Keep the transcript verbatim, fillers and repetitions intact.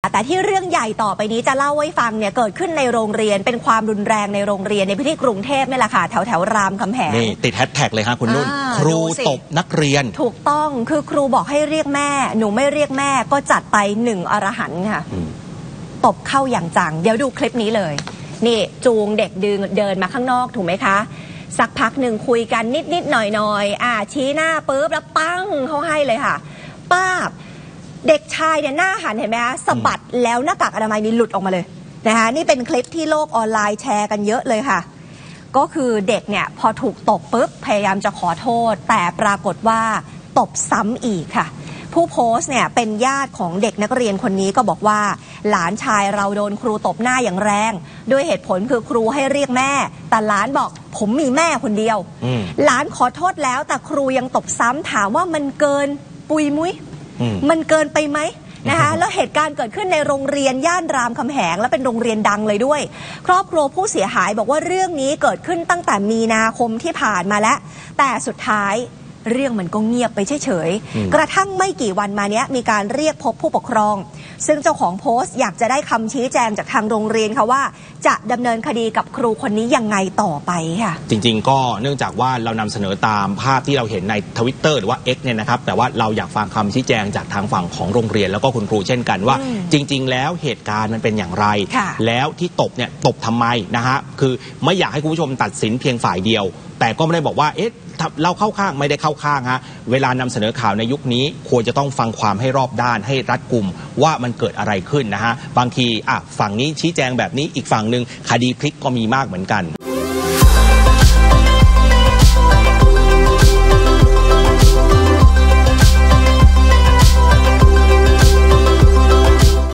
แต่ที่เรื่องใหญ่ต่อไปนี้จะเล่าให้ฟังเนี่ยเกิดขึ้นในโรงเรียนเป็นความรุนแรงในโรงเรียนในพื้นที่กรุงเทพนี่แหละค่ะแถวแถวรามคำแหงนี่ติดแฮชแท็กเลยฮะคุณนุ่นครูตบนักเรียนถูกต้องคือครูบอกให้เรียกแม่หนูไม่เรียกแม่ก็จัดไปหนึ่งอรหันต์ค่ะตบเข้าอย่างจังเดี๋ยวดูคลิปนี้เลยนี่จูงเด็กดึงเดินมาข้างนอกถูกไหมคะสักพักหนึ่งคุยกันนิดนิดหน่อยหน่อยอ่าชี้หน้าปุ๊บแล้วปั้งเขาให้เลยค่ะป้าบเด็กชายเนี่ยหน้าหันเห็นไหมคะสะบัดแล้วหน้ากากอนามัยนี่หลุดออกมาเลยนะคะนี่เป็นคลิปที่โลกออนไลน์แชร์กันเยอะเลยค่ะก็คือเด็กเนี่ยพอถูกตบปุ๊บพยายามจะขอโทษแต่ปรากฏว่าตบซ้ำอีกค่ะผู้โพสต์เนี่ยเป็นญาติของเด็กนักเรียนคนนี้ก็บอกว่าหลานชายเราโดนครูตบหน้าอย่างแรงด้วยเหตุผลคือครูให้เรียกแม่แต่หลานบอกผมมีแม่คนเดียวหลานขอโทษแล้วแต่ครูยังตบซ้ำถามว่ามันเกินปุยมุ้ยมันเกินไปไหมนะคะแล้วเหตุการณ์เกิดขึ้นในโรงเรียนย่านรามคำแหงและเป็นโรงเรียนดังเลยด้วยครอบครัวผู้เสียหายบอกว่าเรื่องนี้เกิดขึ้นตั้งแต่มีนาคมที่ผ่านมาแล้วแต่สุดท้ายเรื่องมันก็เงียบไปเฉยๆกระทั่งไม่กี่วันมาเนี้ยมีการเรียกพบผู้ปกครองซึ่งเจ้าของโพสต์อยากจะได้คำชี้แจงจากทางโรงเรียนค่ะว่าจะดำเนินคดีกับครูคนนี้ยังไงต่อไปค่ะจริงๆก็เนื่องจากว่าเรานำเสนอตามภาพที่เราเห็นใน ทวิตเตอร์ หรือว่า X เนี่ยนะครับแต่ว่าเราอยากฟังคำชี้แจงจากทางฝั่งของโรงเรียนแล้วก็คุณครูเช่นกันว่าจริงๆแล้วเหตุการณ์มันเป็นอย่างไรแล้วที่ตบเนี่ยตบทำไมนะฮะคือไม่อยากให้คุณผู้ชมตัดสินเพียงฝ่ายเดียวแต่ก็ไม่ได้บอกว่าเอ๊ะเราเข้าข้างไม่ได้เข้าข้างฮะเวลานำเสนอข่าวในยุคนี้ควรจะต้องฟังความให้รอบด้านให้รัดกุมว่ามันเกิดอะไรขึ้นนะฮะบางทีอ่ะฝั่งนี้ชี้แจงแบบนี้อีกฝั่งหนึ่งคดีพลิกก็มีมากเหมือนกัน